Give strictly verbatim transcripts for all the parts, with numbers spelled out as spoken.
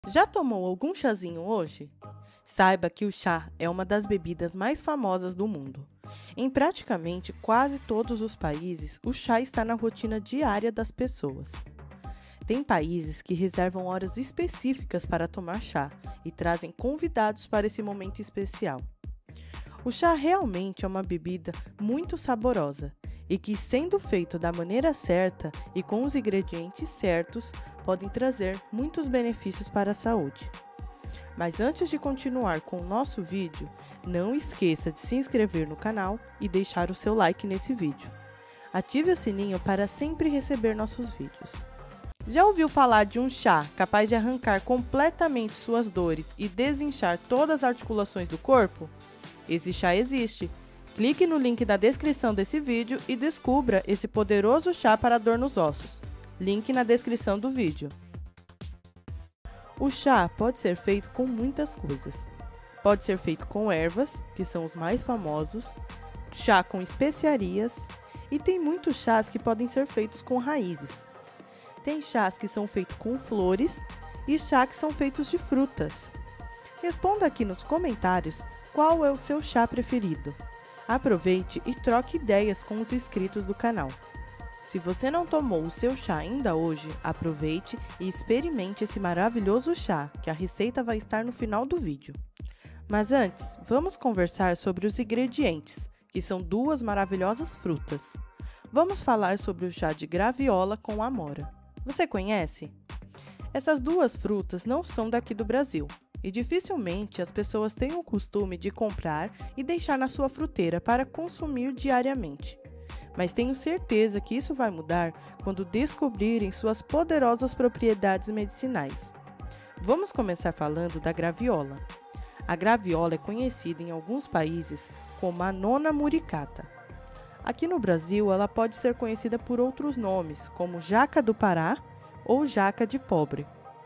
Já tomou algum chazinho hoje? Saiba que o chá é uma das bebidas mais famosas do mundo. Em praticamente quase todos os países, o chá está na rotina diária das pessoas. Tem países que reservam horas específicas para tomar chá e trazem convidados para esse momento especial. O chá realmente é uma bebida muito saborosa e que, sendo feito da maneira certa e com os ingredientes certos, podem trazer muitos benefícios para a saúde. Mas antes de continuar com o nosso vídeo, não esqueça de se inscrever no canal e deixar o seu like nesse vídeo. Ative o sininho para sempre receber nossos vídeos. Já ouviu falar de um chá capaz de arrancar completamente suas dores e desinchar todas as articulações do corpo? Esse chá existe. Clique no link da descrição desse vídeo e descubra esse poderoso chá para dor nos ossos. Link na descrição do vídeo. O chá pode ser feito com muitas coisas. Pode ser feito com ervas, que são os mais famosos, chá com especiarias, e tem muitos chás que podem ser feitos com raízes. Tem chás que são feitos com flores e chá que são feitos de frutas. Responda aqui nos comentários qual é o seu chá preferido. Aproveite e troque ideias com os inscritos do canal. Se você não tomou o seu chá ainda hoje, aproveite e experimente esse maravilhoso chá, que a receita vai estar no final do vídeo. Mas antes, vamos conversar sobre os ingredientes, que são duas maravilhosas frutas. Vamos falar sobre o chá de graviola com amora. Você conhece? Essas duas frutas não são daqui do Brasil e dificilmente as pessoas têm o costume de comprar e deixar na sua fruteira para consumir diariamente. Mas tenho certeza que isso vai mudar quando descobrirem suas poderosas propriedades medicinais. Vamos começar falando da graviola. A graviola é conhecida em alguns países como a nona muricata. Aqui no Brasil, ela pode ser conhecida por outros nomes, como jaca do Pará ou jaca de pobre.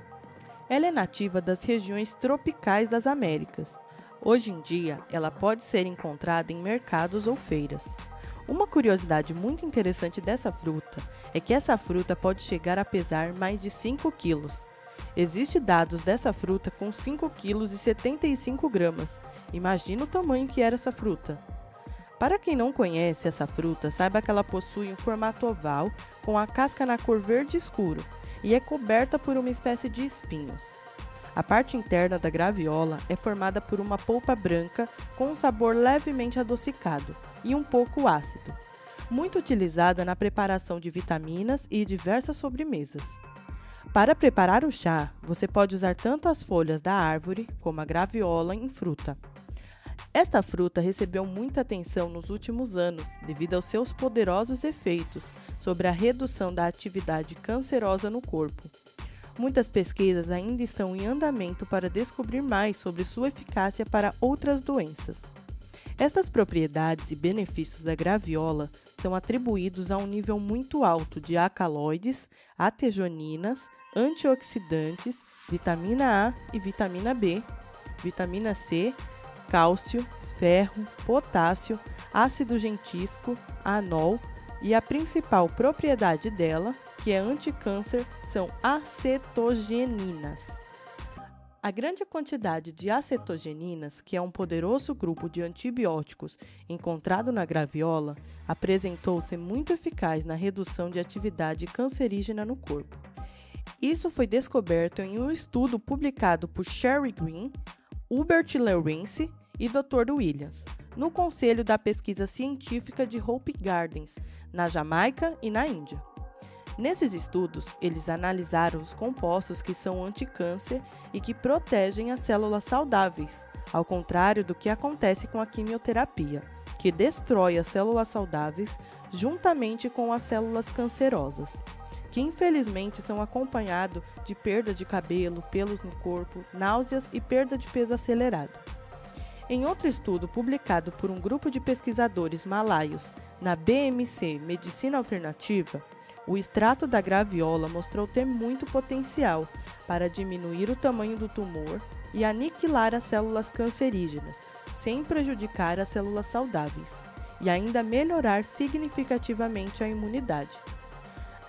Ela é nativa das regiões tropicais das Américas. Hoje em dia, ela pode ser encontrada em mercados ou feiras. Uma curiosidade muito interessante dessa fruta é que essa fruta pode chegar a pesar mais de cinco quilos. Existem dados dessa fruta com cinco quilos e setenta e cinco gramas. Imagina o tamanho que era essa fruta. Para quem não conhece essa fruta, saiba que ela possui um formato oval com a casca na cor verde escuro e é coberta por uma espécie de espinhos. A parte interna da graviola é formada por uma polpa branca com um sabor levemente adocicado e um pouco ácido, muito utilizada na preparação de vitaminas e diversas sobremesas. Para preparar o chá, você pode usar tanto as folhas da árvore como a graviola em fruta. Esta fruta recebeu muita atenção nos últimos anos devido aos seus poderosos efeitos sobre a redução da atividade cancerosa no corpo. Muitas pesquisas ainda estão em andamento para descobrir mais sobre sua eficácia para outras doenças. Estas propriedades e benefícios da graviola são atribuídos a um nível muito alto de alcaloides, anteogeninas, antioxidantes, vitamina A e vitamina B, vitamina C, cálcio, ferro, potássio, ácido gentístico, anol e a principal propriedade dela, que é anticâncer, são acetogeninas. A grande quantidade de acetogeninas, que é um poderoso grupo de antibióticos encontrado na graviola, apresentou ser muito eficaz na redução de atividade cancerígena no corpo. Isso foi descoberto em um estudo publicado por Sherry Green, Hubert Lawrence e doutor Williams, no Conselho da Pesquisa Científica de Hope Gardens, na Jamaica e na Índia. Nesses estudos, eles analisaram os compostos que são anticâncer e que protegem as células saudáveis, ao contrário do que acontece com a quimioterapia, que destrói as células saudáveis juntamente com as células cancerosas, que infelizmente são acompanhados de perda de cabelo, pelos no corpo, náuseas e perda de peso acelerado. Em outro estudo publicado por um grupo de pesquisadores malaios na B M C Medicina Alternativa, o extrato da graviola mostrou ter muito potencial para diminuir o tamanho do tumor e aniquilar as células cancerígenas, sem prejudicar as células saudáveis, e ainda melhorar significativamente a imunidade.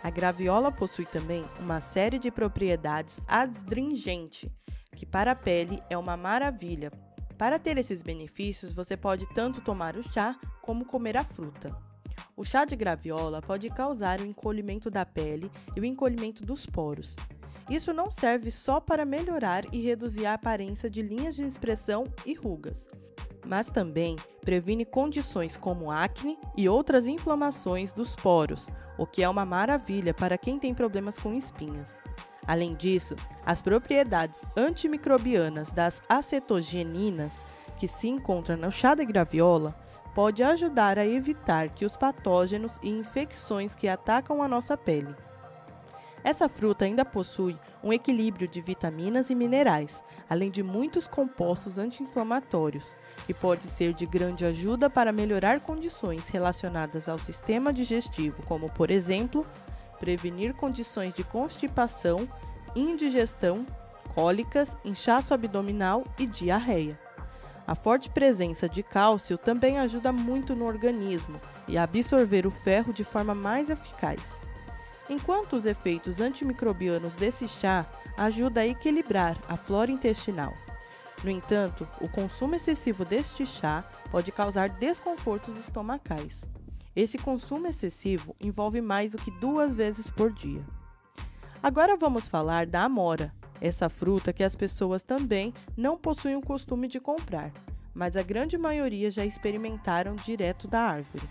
A graviola possui também uma série de propriedades astringentes, que para a pele é uma maravilha. Para ter esses benefícios, você pode tanto tomar o chá como comer a fruta. O chá de graviola pode causar o encolhimento da pele e o encolhimento dos poros. Isso não serve só para melhorar e reduzir a aparência de linhas de expressão e rugas, mas também previne condições como acne e outras inflamações dos poros, o que é uma maravilha para quem tem problemas com espinhas. Além disso, as propriedades antimicrobianas das acetogeninas, que se encontram no chá de graviola, pode ajudar a evitar que os patógenos e infecções que atacam a nossa pele. Essa fruta ainda possui um equilíbrio de vitaminas e minerais, além de muitos compostos anti-inflamatórios, que pode ser de grande ajuda para melhorar condições relacionadas ao sistema digestivo, como, por exemplo, prevenir condições de constipação, indigestão, cólicas, inchaço abdominal e diarreia. A forte presença de cálcio também ajuda muito no organismo e a absorver o ferro de forma mais eficaz. Enquanto os efeitos antimicrobianos desse chá ajudam a equilibrar a flora intestinal. No entanto, o consumo excessivo deste chá pode causar desconfortos estomacais. Esse consumo excessivo envolve mais do que duas vezes por dia. Agora vamos falar da amora, essa fruta que as pessoas também não possuem o costume de comprar, mas a grande maioria já experimentaram direto da árvore.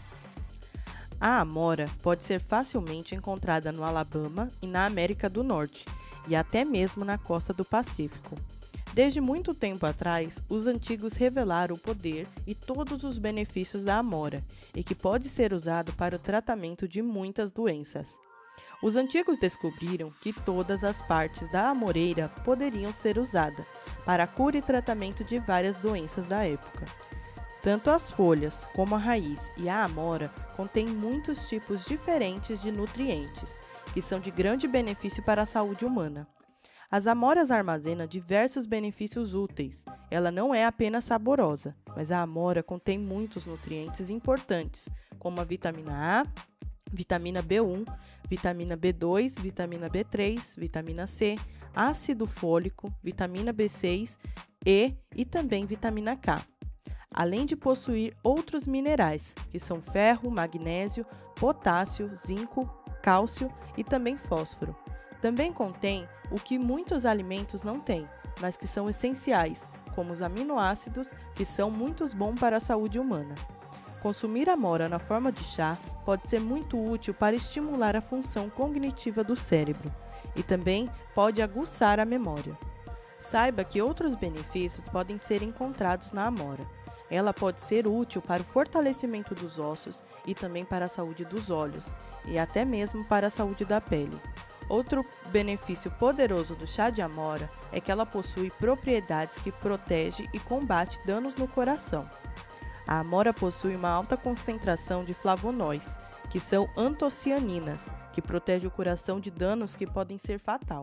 A amora pode ser facilmente encontrada no Alabama e na América do Norte, e até mesmo na costa do Pacífico. Desde muito tempo atrás, os antigos revelaram o poder e todos os benefícios da amora, e que pode ser usado para o tratamento de muitas doenças. Os antigos descobriram que todas as partes da amoreira poderiam ser usadas para a cura e tratamento de várias doenças da época. Tanto as folhas como a raiz e a amora contêm muitos tipos diferentes de nutrientes, que são de grande benefício para a saúde humana. As amoras armazenam diversos benefícios úteis. Ela não é apenas saborosa, mas a amora contém muitos nutrientes importantes, como a vitamina A, vitamina B um, vitamina B dois, vitamina B três, vitamina C, ácido fólico, vitamina B seis, E e também vitamina K. Além de possuir outros minerais, que são ferro, magnésio, potássio, zinco, cálcio e também fósforo. Também contém o que muitos alimentos não têm, mas que são essenciais, como os aminoácidos, que são muito bons para a saúde humana. Consumir amora na forma de chá pode ser muito útil para estimular a função cognitiva do cérebro e também pode aguçar a memória. Saiba que outros benefícios podem ser encontrados na amora. Ela pode ser útil para o fortalecimento dos ossos e também para a saúde dos olhos, e até mesmo para a saúde da pele. Outro benefício poderoso do chá de amora é que ela possui propriedades que protege e combate danos no coração. A amora possui uma alta concentração de flavonoides, que são antocianinas, que protege o coração de danos que podem ser fatais.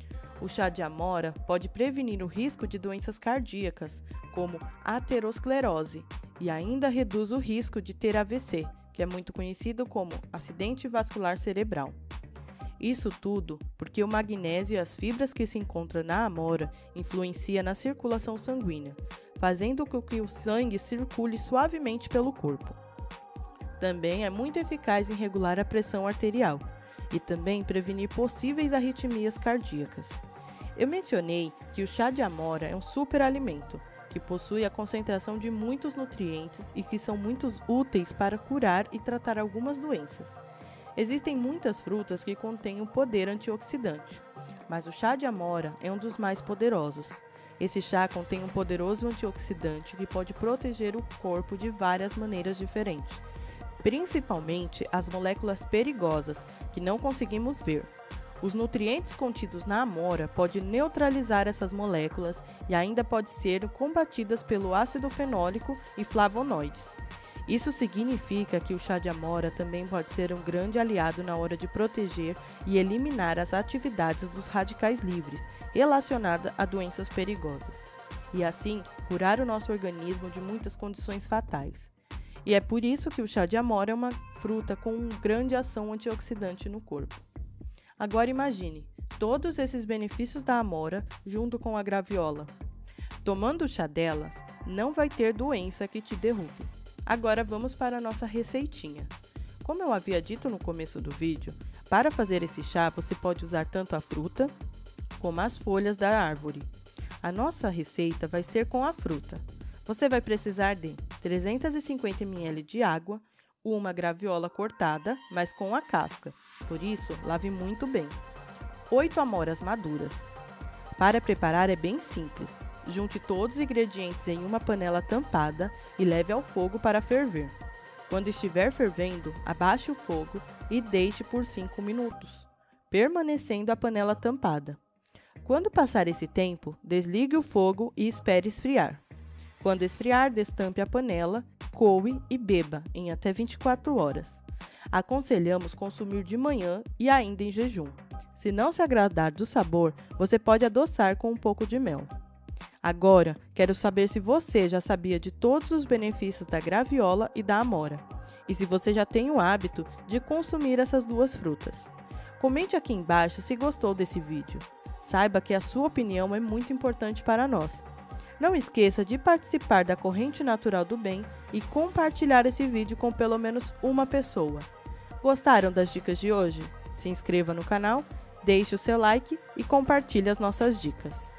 O chá de amora pode prevenir o risco de doenças cardíacas, como aterosclerose, e ainda reduz o risco de ter A V C, que é muito conhecido como acidente vascular cerebral. Isso tudo porque o magnésio e as fibras que se encontram na amora influenciam na circulação sanguínea, fazendo com que o sangue circule suavemente pelo corpo. Também é muito eficaz em regular a pressão arterial e também prevenir possíveis arritmias cardíacas. Eu mencionei que o chá de amora é um superalimento, que possui a concentração de muitos nutrientes e que são muito úteis para curar e tratar algumas doenças. Existem muitas frutas que contêm um poder antioxidante, mas o chá de amora é um dos mais poderosos. Esse chá contém um poderoso antioxidante que pode proteger o corpo de várias maneiras diferentes, principalmente as moléculas perigosas que não conseguimos ver. Os nutrientes contidos na amora podem neutralizar essas moléculas e ainda podem ser combatidas pelo ácido fenólico e flavonoides. Isso significa que o chá de amora também pode ser um grande aliado na hora de proteger e eliminar as atividades dos radicais livres relacionadas a doenças perigosas, e assim curar o nosso organismo de muitas condições fatais. E é por isso que o chá de amora é uma fruta com uma grande ação antioxidante no corpo. Agora imagine todos esses benefícios da amora junto com a graviola. Tomando o chá delas, não vai ter doença que te derrube. Agora vamos para a nossa receitinha. Como eu havia dito no começo do vídeo, para fazer esse chá você pode usar tanto a fruta como as folhas da árvore. A nossa receita vai ser com a fruta. Você vai precisar de trezentos e cinquenta mililitros de água, uma graviola cortada, mas com a casca, por isso lave muito bem. oito amoras maduras. Para preparar é bem simples. Junte todos os ingredientes em uma panela tampada e leve ao fogo para ferver. Quando estiver fervendo, abaixe o fogo e deixe por cinco minutos, permanecendo a panela tampada. Quando passar esse tempo, desligue o fogo e espere esfriar. Quando esfriar, destampe a panela, coe e beba em até vinte e quatro horas. Aconselhamos consumir de manhã e ainda em jejum. Se não se agradar do sabor, você pode adoçar com um pouco de mel. Agora, quero saber se você já sabia de todos os benefícios da graviola e da amora, e se você já tem o hábito de consumir essas duas frutas. Comente aqui embaixo se gostou desse vídeo. Saiba que a sua opinião é muito importante para nós. Não esqueça de participar da Corrente Natural do Bem e compartilhar esse vídeo com pelo menos uma pessoa. Gostaram das dicas de hoje? Se inscreva no canal, deixe o seu like e compartilhe as nossas dicas.